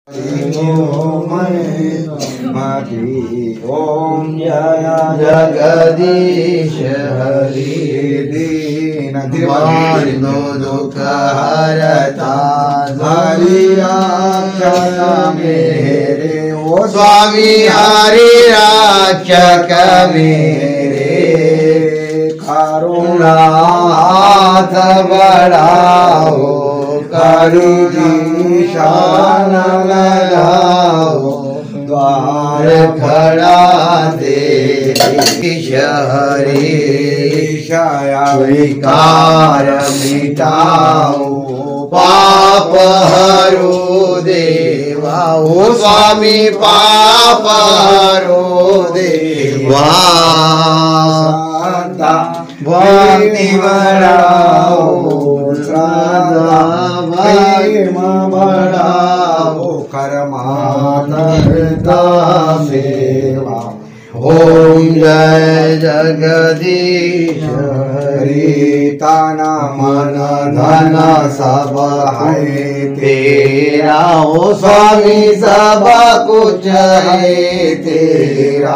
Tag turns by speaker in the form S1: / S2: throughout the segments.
S1: ओम जय जगदीश हरि दीन दीवानो दुख हरता हरि रक्षक मेरे ओ स्वामी हरि रक्षक मेरे करुणा हाथ बढ़ाओ करुणी शान लगाओ द्वार खड़ा दे हरि विकार मिटाओ पाप हरो देवा ओ स्वामी पाप हरो देवा भक्ति बढ़ाओ श्रद्धा प्रेम बढ़ाओ कर्माधर्ता सेवा। ओम जय जगदीश हरि तन मन धन सब है तेरा ओ स्वामी सब कुछ है तेरा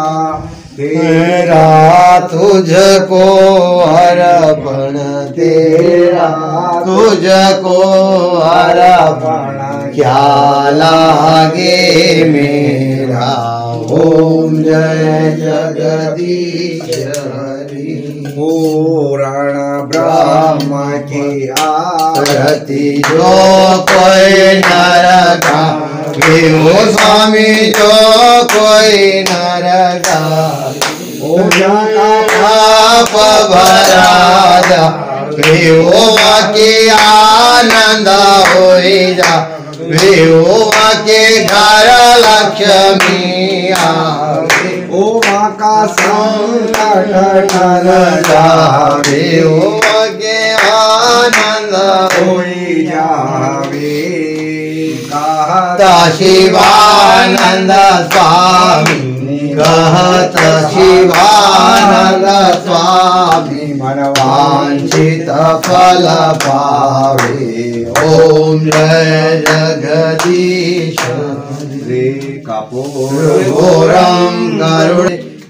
S1: तेरा तुझको अर्पण तेरा तुझको अर्पण क्या लागे मेरा। ओम जय जगदीश हरि पूर्ण ब्रह्म की आरती जो कोई नर गावे ओ स्वामी जो कोई नर गावे ओ जाना पाप भरा जा विहोवा के आनंद हो जा विहोवा के घर लक्ष्मी आवे ओ माँ का संकट टल जावे विहोवा के आनंद हो जावे कहता शिवानंद स्वामी कहत शिवानंद स्वामी मनवांछित फल पावे। ओम जय जगदीश श्री कपूरम करुणे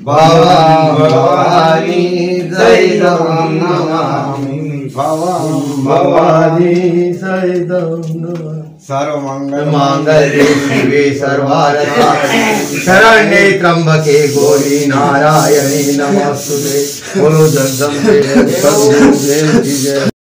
S1: भवानी सहितं नमामि भवानी सहितं नमामि। सर्वमंगल मांगल्ये शिवे सर्वार्थसाधिके शरण्ये त्र्यंबके गौरी नारायणी नमोस्तुते। बोलो जगदम्बे जय।